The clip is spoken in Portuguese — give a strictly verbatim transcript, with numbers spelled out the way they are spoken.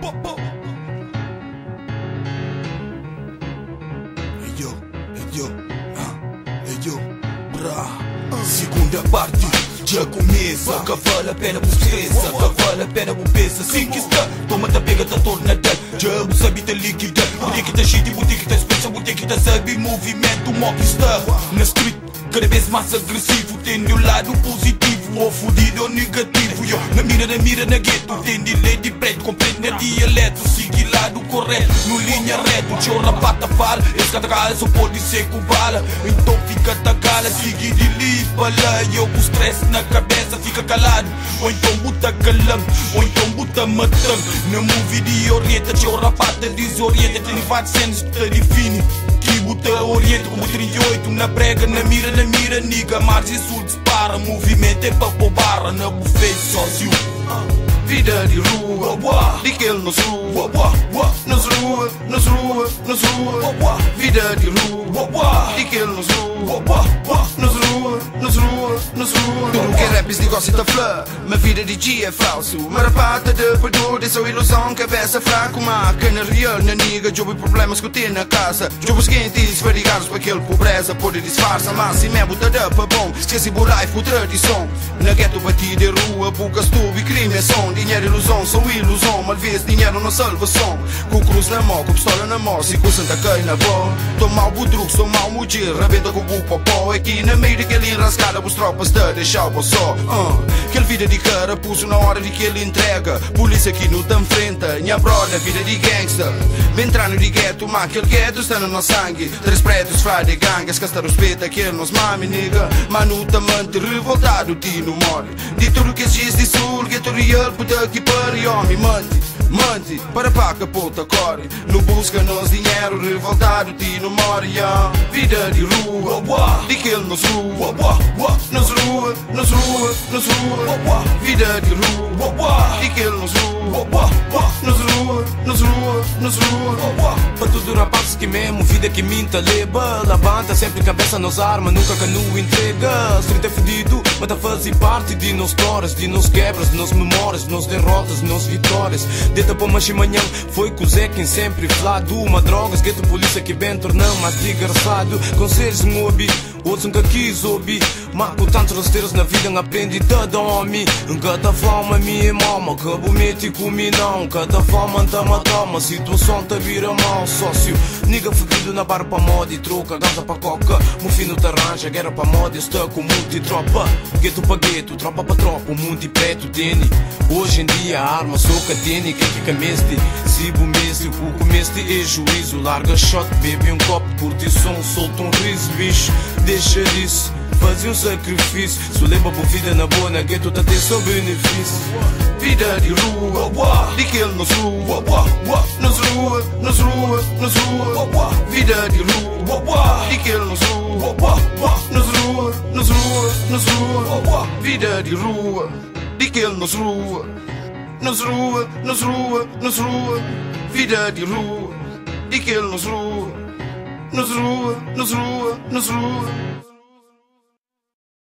yo, yo, yo, bra. Segunda parte já começa. Que vale a pena por estressa, que vale a pena por peça. Assim que está, toma da pega, tá torna da. Já o sabe da líquida. Botei que tá shit, botei que tá expressa, botei que tá sabe movimento, mob está na street. Cada vez mais agressivo, tem o lado positivo ou fudido ou negativo. Yo, na mira, na mira, na gueto, tem delay de preto, compreende na dialeto. Sigue lado correto, no linha reto. Chora, bata, fala, esse catacala só pode ser com bala. Então fica tagala, sigue de lipa lá. Eu com stress na cabeça, fica calado. Ou então buta calam, ou então buta matang. Na movie de orienta, chora, bata, desorienta. Tem vários cenas que te define. Que buta orienta como trinta e oito. Na prega, na mira, na mira, niga. Margem sul dispara, movimento é pra pôr barra. Na buffet sócio. Vida de rua, de que ele nos rua, nos rua, nos rua, nos rua. Vida de rua, de que ele nos rua, nos rua, nos rua, nos rua. Tudo que é rap esse negócio tá flor, minha vida de dia é falso. Marapata de perdor, dessa ilusão, cabeça fraca. Máquina real, na niga, jogo e problemas que eu tenho na casa. Jogos quentes, variados para aquele pobreza, pode disfarçar. Mas se me botar para bom, esqueci por life, por tradição. Na gueto batida de rua, bucas tubo e crime é som. Dinheiro e ilusão, são ilusão, mal vezes dinheiro não salvação. Com cruz na mão, com pistola na mão, se com santa cai na boa. Tô mal budruco, tô mal mugir, rebenta com o popó. Aqui na meio daquele enrascada, os tropas te deixar o só. uh. Aquele vida de cara, puso na hora de que ele entrega. Polícia aqui não te enfrenta, minha brother, vida de gangster. Bem entrando de gueto, mas aquele gueto está no nosso sangue. Três pretos, frade, gangues, castar os peitos, aquele nos mami, nigga. Manu te mante revoltado, ti não morre. De tudo que existe, sul, gueto real, puta aqui para homem, mante, mante, para pá que puta corre. Não busca nos dinheiro, revoltado, ti não morre, yeah. Vida de rua, de que ele nos rua, nos rua, nos rua, nos rua. Vida de rua, de que ele nos rua, nos rua, nos rua, nos rua. Para tudo rapazes que mesmo, vida que minta leva. Levanta sempre cabeça nos arma, nunca canu entrega. Street é fedido, mas tá fazer parte de nos histórias, de nos quebras, de nos memórias, de nos derrotas, de nos vitórias. Deta para mais manhã, foi com o Zé quem sempre flado. Uma drogas, gueto polícia que bem tornão mais desgraçado. Conselhos me ouvi, outros nunca quis ouvir. Mas com tantos rasteiros na vida, aprendi tudo homem. Cada forma minha mama, que bonito comi não. Cada forma anda matama, situação tá vira mal. Sócio, nigga fudido na barra pra moda e troca, gata pra coca. Mo fino te arranja, guerra pra moda, estou com multi-tropa. Gueto pra gueto, tropa pra tropa, o mundo e preto tem. Hoje em dia a arma soca tem, quem que cameste? Se bom mestre, o comeste é juízo. Larga shot, bebe um copo, curte som, solta um riso, bicho. Deixa disso, fazia um sacrifício. Se lembra por vida na boa, na gueto tá ter seu benefício. Vida de rua, de que ele nos rua, nos rua, nos rua, nos rua. Vida de rua, de que ele nos rua, nos rua, nos rua, nos rua. Vida de rua, de que ele nos rua, nos rua, nos rua, nos rua. Vida de rua, de que ele nos rua, nos rua, nos rua, nos rua.